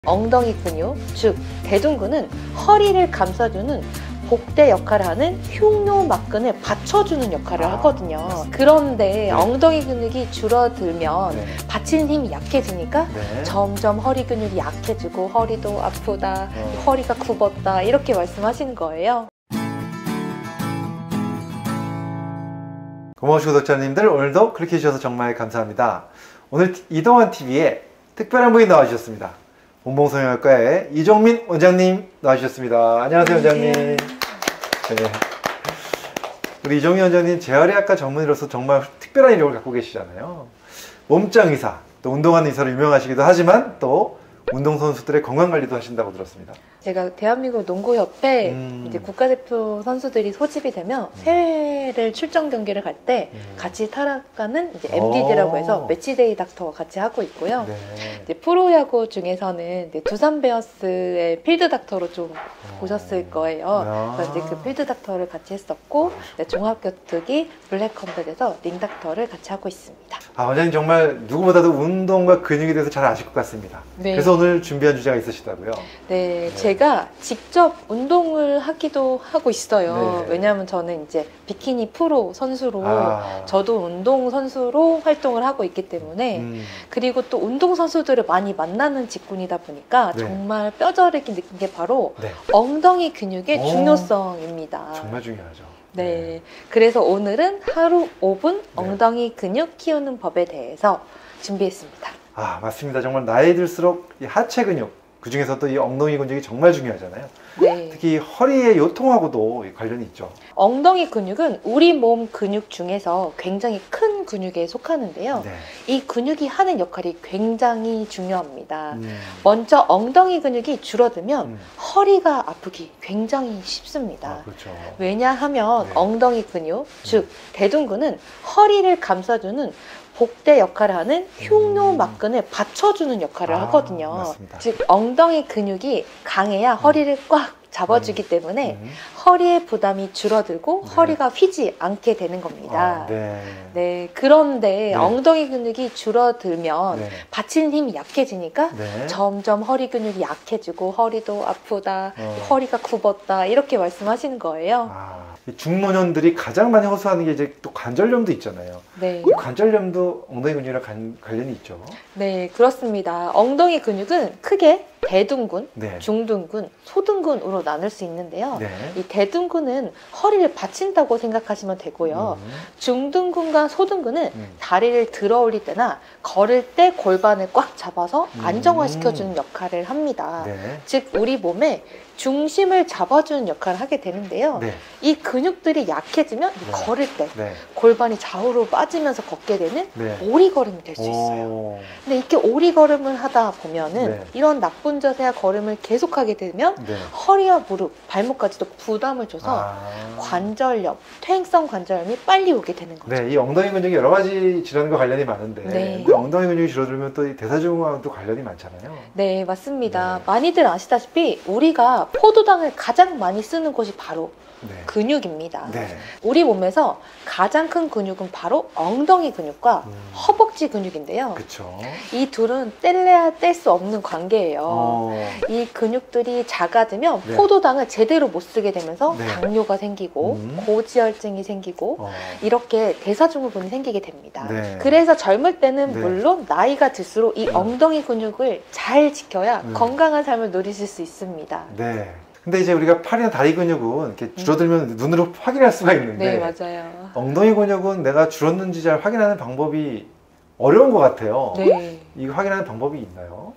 엉덩이 근육, 즉 대둔근은 허리를 감싸주는 복대 역할을 하는 흉노막근을 받쳐주는 역할을 하거든요. 그런데 엉덩이 근육이 줄어들면 받치는 힘이 약해지니까 점점 허리 근육이 약해지고 허리도 아프다, 허리가 굽었다 이렇게 말씀하시는 거예요. 고마우신 구독자님들, 오늘도 클릭해 주셔서 정말 감사합니다. 오늘 이동환TV에 특별한 분이 나와주셨습니다. 본봉성형외과의 이종민 원장님 나와주셨습니다. 안녕하세요, 원장님. 네. 우리 이종민 원장님 재활의학과 전문의로서 정말 특별한 이력을 갖고 계시잖아요. 몸짱 의사, 또 운동하는 의사로 유명하시기도 하지만 또 운동선수들의 건강관리도 하신다고 들었습니다. 제가 대한민국 농구협회 이제 국가대표 선수들이 소집이 되면 해외를 출정 경기를 갈 때 같이 타락하는 이제 MDD라고 해서 매치데이 닥터와 같이 하고 있고요. 이제 프로야구 중에서는 이제 두산 베어스의 필드 닥터로 좀 보셨을 거예요. 그래서 이제 그 필드 닥터를 같이 했었고 종합격투기 블랙컴뱃에서 링 닥터를 같이 하고 있습니다. 원장님 정말 누구보다도 운동과 근육에 대해서 잘 아실 것 같습니다. 그래서 오늘 준비한 주제가 있으시다고요? 네. 제가 직접 운동을 하기도 하고 있어요. 왜냐하면 저는 이제 비키니 프로 선수로 저도 운동 선수로 활동을 하고 있기 때문에 그리고 또 운동 선수들을 많이 만나는 직군이다 보니까 정말 뼈저리게 느낀 게 바로 엉덩이 근육의 중요성입니다. 정말 중요하죠. 네. 그래서 오늘은 하루 5분 엉덩이 근육 키우는 법에 대해서 준비했습니다. 맞습니다. 정말 나이 들수록 이 하체 근육, 그 중에서도 이 엉덩이 근육이 정말 중요하잖아요. 특히 허리의 요통하고도 관련이 있죠. 엉덩이 근육은 우리 몸 근육 중에서 굉장히 큰 근육에 속하는데요. 이 근육이 하는 역할이 굉장히 중요합니다. 먼저 엉덩이 근육이 줄어들면 허리가 아프기 굉장히 쉽습니다. 왜냐하면 엉덩이 근육, 즉 대둔근은 허리를 감싸주는 복대 역할을 하는 흉노막근을 받쳐주는 역할을 하거든요. 맞습니다. 즉 엉덩이 근육이 강해야 허리를 꽉 잡아주기 때문에 허리의 부담이 줄어들고 허리가 휘지 않게 되는 겁니다. 그런데 엉덩이 근육이 줄어들면 받치는 힘이 약해지니까 점점 허리 근육이 약해지고 허리도 아프다, 허리가 굽었다 이렇게 말씀하시는 거예요. 중노년들이 가장 많이 호소하는 게 이제 또 관절염도 있잖아요. 이 관절염도 엉덩이 근육이랑 관련이 있죠. 네, 그렇습니다. 엉덩이 근육은 크게 대둔근, 중둔근, 소둔근으로 나눌 수 있는데요. 이 대둔근은 허리를 받친다고 생각하시면 되고요. 중둔근과 소둔근은 다리를 들어 올릴 때나 걸을 때 골반을 꽉 잡아서 안정화시켜주는 역할을 합니다. 즉 우리 몸에 중심을 잡아주는 역할을 하게 되는데요. 이 근육들이 약해지면 걸을 때 골반이 좌우로 빠지면서 걷게 되는 오리걸음이 될 수 있어요. 근데 이렇게 오리걸음을 하다 보면은 이런 나쁜 자세와 걸음을 계속하게 되면 허리와 무릎, 발목까지도 부담을 줘서 관절염, 퇴행성 관절염이 빨리 오게 되는 거죠. 이 엉덩이 근육이 여러 가지 질환과 관련이 많은데 엉덩이 근육이 줄어들면 또 대사증후군과도 관련이 많잖아요. 네, 맞습니다. 많이들 아시다시피 우리가 포도당을 가장 많이 쓰는 곳이 바로 근육입니다. 우리 몸에서 가장 큰 근육은 바로 엉덩이 근육과 허벅지 근육인데요. 이 둘은 뗄래야 뗄 수 없는 관계예요. 이 근육들이 작아지면 포도당을 제대로 못 쓰게 되면서 당뇨가 생기고 고지혈증이 생기고 이렇게 대사증후군이 생기게 됩니다. 그래서 젊을 때는 물론 나이가 들수록 이 엉덩이 근육을 잘 지켜야 건강한 삶을 누리실 수 있습니다. 근데 이제 우리가 팔이나 다리 근육은 이렇게 줄어들면 눈으로 확인할 수가 있는데 맞아요. 엉덩이 근육은 내가 줄었는지 잘 확인하는 방법이 어려운 것 같아요. 이거 확인하는 방법이 있나요?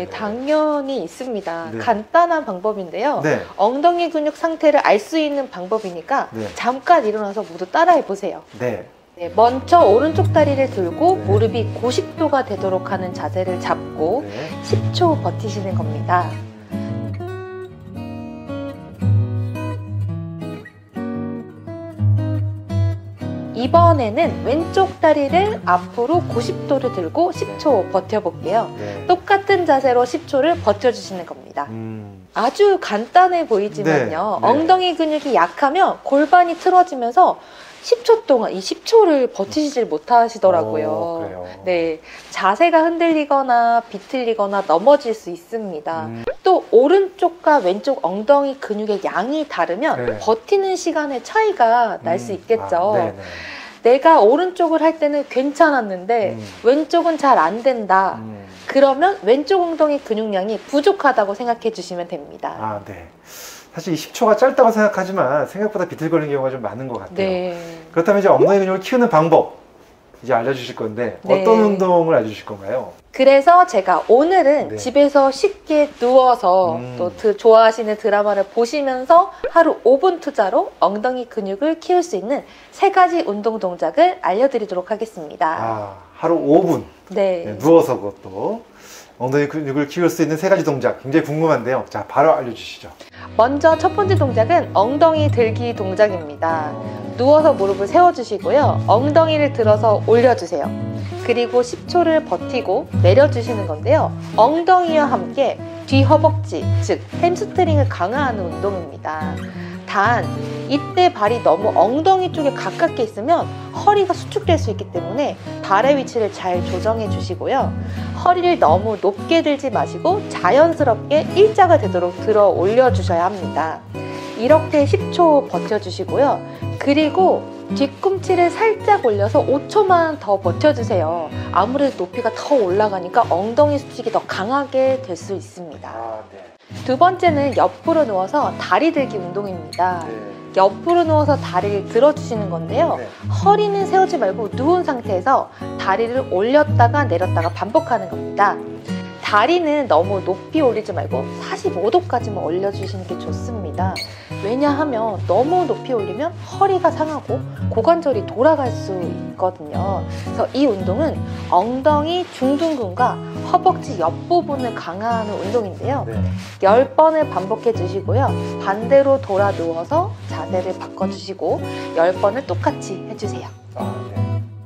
당연히 있습니다. 간단한 방법인데요. 엉덩이 근육 상태를 알 수 있는 방법이니까 잠깐 일어나서 모두 따라해 보세요. 먼저 오른쪽 다리를 들고 무릎이 90도가 되도록 하는 자세를 잡고 10초 버티시는 겁니다. 이번에는 왼쪽 다리를 앞으로 90도를 들고 10초 버텨볼게요. 똑같은 자세로 10초를 버텨주시는 겁니다. 아주 간단해 보이지만요. 엉덩이 근육이 약하면 골반이 틀어지면서 10초 동안 이 10초를 버티시질 못하시더라고요. 그래요. 네, 자세가 흔들리거나 비틀리거나 넘어질 수 있습니다. 또 오른쪽과 왼쪽 엉덩이 근육의 양이 다르면 네. 버티는 시간의 차이가 날 수 있겠죠. 네네. 내가 오른쪽을 할 때는 괜찮았는데 왼쪽은 잘 안 된다. 그러면 왼쪽 엉덩이 근육량이 부족하다고 생각해 주시면 됩니다. 아, 네. 사실 이 10초가 짧다고 생각하지만 생각보다 비틀거리는 경우가 좀 많은 것 같아요. 네. 그렇다면 이제 엉덩이 근육을 키우는 방법 이제 알려주실 건데 네. 어떤 운동을 알려주실 건가요? 그래서 제가 오늘은 네. 집에서 쉽게 누워서 또 좋아하시는 드라마를 보시면서 하루 5분 투자로 엉덩이 근육을 키울 수 있는 3가지 운동 동작을 알려드리도록 하겠습니다. 아, 하루 5분 네. 네, 누워서 그것도 엉덩이 근육을 키울 수 있는 3가지 동작 굉장히 궁금한데요. 자, 바로 알려주시죠. 먼저 첫 번째 동작은 엉덩이 들기 동작입니다. 누워서 무릎을 세워주시고요. 엉덩이를 들어서 올려주세요. 그리고 10초를 버티고 내려주시는 건데요. 엉덩이와 함께 뒤 허벅지, 즉 햄스트링을 강화하는 운동입니다. 단 이때 발이 너무 엉덩이 쪽에 가깝게 있으면 허리가 수축될 수 있기 때문에 발의 위치를 잘 조정해 주시고요. 허리를 너무 높게 들지 마시고 자연스럽게 일자가 되도록 들어 올려 주셔야 합니다. 이렇게 10초 버텨주시고요. 그리고 뒤꿈치를 살짝 올려서 5초만 더 버텨주세요. 아무래도 높이가 더 올라가니까 엉덩이 수축이 더 강하게 될 수 있습니다. 아, 네. 두 번째는 옆으로 누워서 다리 들기 운동입니다. 네. 옆으로 누워서 다리를 들어주시는 건데요. 네. 허리는 세우지 말고 누운 상태에서 다리를 올렸다가 내렸다가 반복하는 겁니다. 다리는 너무 높이 올리지 말고 45도까지만 올려주시는 게 좋습니다. 왜냐하면 너무 높이 올리면 허리가 상하고 고관절이 돌아갈 수 있거든요. 그래서 이 운동은 엉덩이 중둔근과 허벅지 옆부분을 강화하는 운동인데요. 네. 10번을 반복해 주시고요. 반대로 돌아 누워서 자세를 바꿔주시고 10번을 똑같이 해주세요. 아, 네.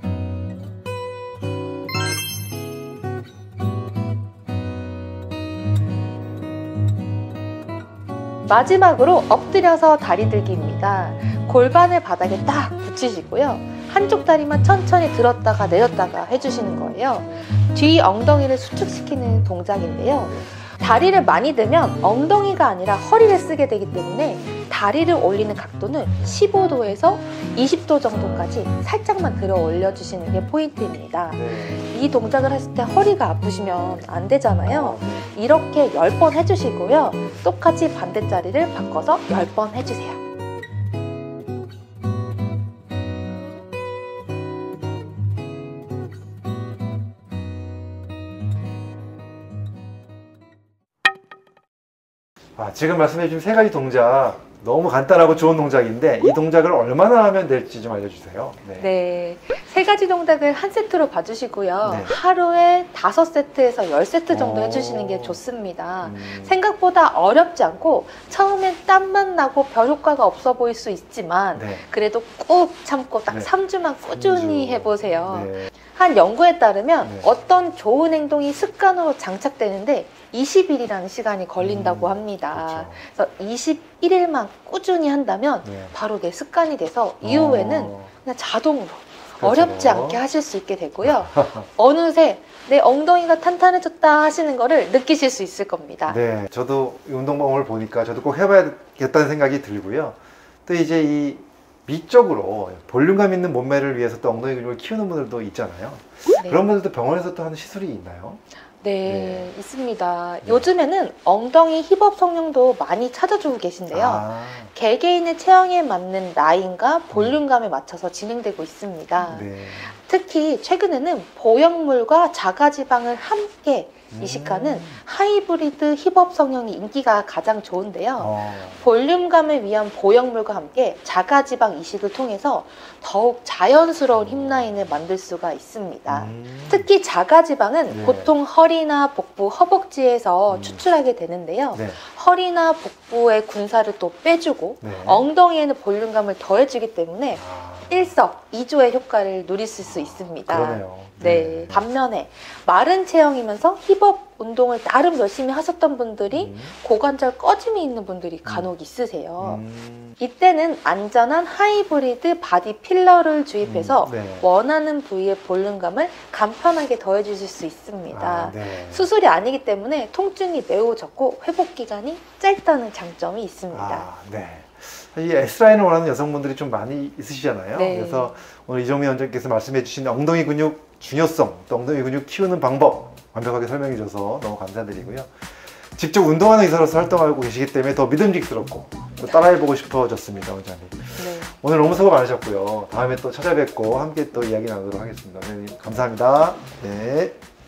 마지막으로 엎드려서 다리 들기입니다. 골반을 바닥에 딱 붙이시고요. 한쪽 다리만 천천히 들었다가 내렸다가 해주시는 거예요. 뒤 엉덩이를 수축시키는 동작인데요. 다리를 많이 들면 엉덩이가 아니라 허리를 쓰게 되기 때문에 다리를 올리는 각도는 15도에서 20도 정도까지 살짝만 들어 올려주시는 게 포인트입니다. 네. 이 동작을 했을 때 허리가 아프시면 안 되잖아요. 이렇게 10번 해주시고요. 똑같이 반대자리를 바꿔서 10번 해주세요. 아, 지금 말씀해 주신 3가지 동작 너무 간단하고 좋은 동작인데 이 동작을 얼마나 하면 될지 좀 알려주세요. 네. 네, 3가지 동작을 한 세트로 봐주시고요. 네. 하루에 5세트에서 10세트 정도 해주시는 게 좋습니다. 생각보다 어렵지 않고 처음엔 땀만 나고 별 효과가 없어 보일 수 있지만 네. 그래도 꾹 참고 딱 네. 3주만 꾸준히 3주. 해보세요. 네. 한 연구에 따르면 네. 어떤 좋은 행동이 습관으로 장착되는데 20일이라는 시간이 걸린다고 합니다. 그렇죠. 그래서 21일만 꾸준히 한다면 네. 바로 내 습관이 돼서 이후에는 그냥 자동으로 그렇죠. 어렵지 않게 하실 수 있게 되고요. 어느새 내 엉덩이가 탄탄해졌다 하시는 거를 느끼실 수 있을 겁니다. 네, 저도 이 운동방법을 보니까 저도 꼭 해봐야겠다는 생각이 들고요. 또 이제 이 미적으로 볼륨감 있는 몸매를 위해서 또 엉덩이 근육을 키우는 분들도 있잖아요. 네. 그런 분들도 병원에서 또 하는 시술이 있나요? 네, 있습니다. 요즘에는 엉덩이 힙업 성형도 많이 찾아주고 계신데요. 개개인의 체형에 맞는 라인과 볼륨감에 맞춰서 진행되고 있습니다. 네. 특히 최근에는 보형물과 자가지방을 함께 이식하는 하이브리드 힙업 성형이 인기가 가장 좋은데요. 볼륨감을 위한 보형물과 함께 자가지방 이식을 통해서 더욱 자연스러운 힙라인을 만들 수가 있습니다. 특히 자가지방은 네. 보통 허리나 복부, 허벅지에서 추출하게 되는데요. 네. 허리나 복부의 군살을 또 빼주고 네. 엉덩이에는 볼륨감을 더해주기 때문에 일석이조의 효과를 누리실 수 있습니다. 그러네요. 네. 반면에 마른 체형이면서 힙업 운동을 나름 열심히 하셨던 분들이 고관절 꺼짐이 있는 분들이 간혹 있으세요. 이때는 안전한 하이브리드 바디 필러를 주입해서 네. 원하는 부위의 볼륨감을 간편하게 더해주실 수 있습니다. 아, 네. 수술이 아니기 때문에 통증이 매우 적고 회복 기간이 짧다는 장점이 있습니다. 아, 네. 이 S라인을 원하는 여성분들이 좀 많이 있으시잖아요. 네. 그래서 오늘 이정미 원장님께서 말씀해 주신 엉덩이 근육 중요성, 또 엉덩이 근육 키우는 방법 완벽하게 설명해 주셔서 너무 감사드리고요. 직접 운동하는 의사로서 활동하고 계시기 때문에 더 믿음직스럽고 또 따라해보고 싶어졌습니다, 원장님. 네. 오늘 너무 수고 많으셨고요. 다음에 또 찾아뵙고 함께 또 이야기 나누도록 하겠습니다. 원장님 감사합니다. 네.